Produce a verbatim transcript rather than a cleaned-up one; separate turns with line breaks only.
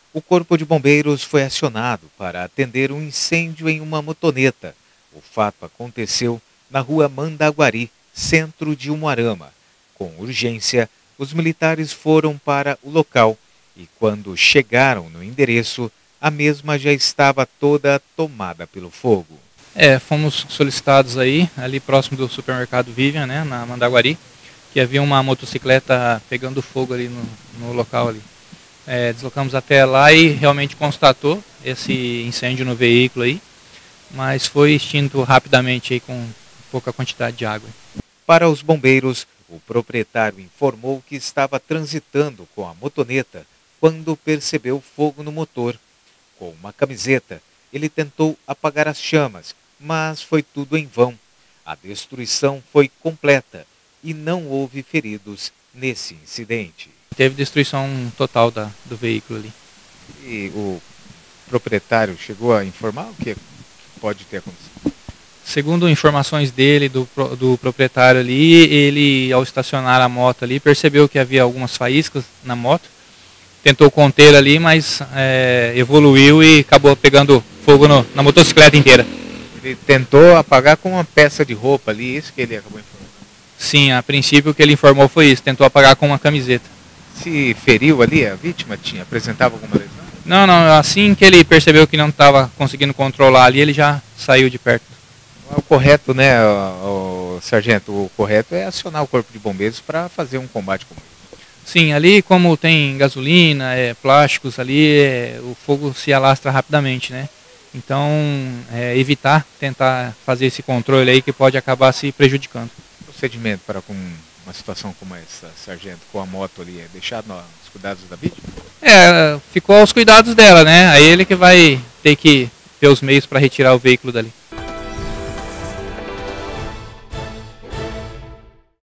O Corpo de Bombeiros foi acionado para atender um incêndio em uma motoneta. O fato aconteceu na rua Mandaguari, centro de Umuarama. Com urgência, os militares foram para o local e, quando chegaram no endereço, a mesma já estava toda tomada pelo fogo.
É, fomos solicitados aí, ali próximo do supermercado Vivian, né, na Mandaguari, que havia uma motocicleta pegando fogo ali no, no local ali. É, deslocamos até lá e realmente constatou esse incêndio no veículo aí, mas foi extinto rapidamente aí com pouca quantidade de água.
Para os bombeiros, o proprietário informou que estava transitando com a motoneta quando percebeu fogo no motor. Com uma camiseta, ele tentou apagar as chamas, mas foi tudo em vão. A destruição foi completa e não houve feridos nesse incidente.
Teve destruição total da, do veículo ali.
E o proprietário chegou a informar o que pode ter acontecido?
Segundo informações dele, do, do proprietário ali, ele ao estacionar a moto ali, percebeu que havia algumas faíscas na moto, tentou conter ali, mas é, evoluiu e acabou pegando fogo no, na motocicleta inteira.
Ele tentou apagar com uma peça de roupa ali, isso que ele acabou informando?
Sim, a princípio o que ele informou foi isso, tentou apagar com uma camiseta.
Se feriu ali, a vítima tinha, apresentava alguma lesão?
Não, não, assim que ele percebeu que não estava conseguindo controlar ali, ele já saiu de perto.
O correto, né, o, o sargento, o correto é acionar o Corpo de Bombeiros para fazer um combate como esse.
Sim, ali como tem gasolina, é, plásticos ali, é, o fogo se alastra rapidamente, né? Então, é, evitar tentar fazer esse controle aí que pode acabar se prejudicando.
Procedimento para com uma situação como essa, sargento, com a moto ali, é deixar nos cuidados da vítima?
É, ficou aos cuidados dela, né? Aí ele que vai ter que ter os meios para retirar o veículo dali.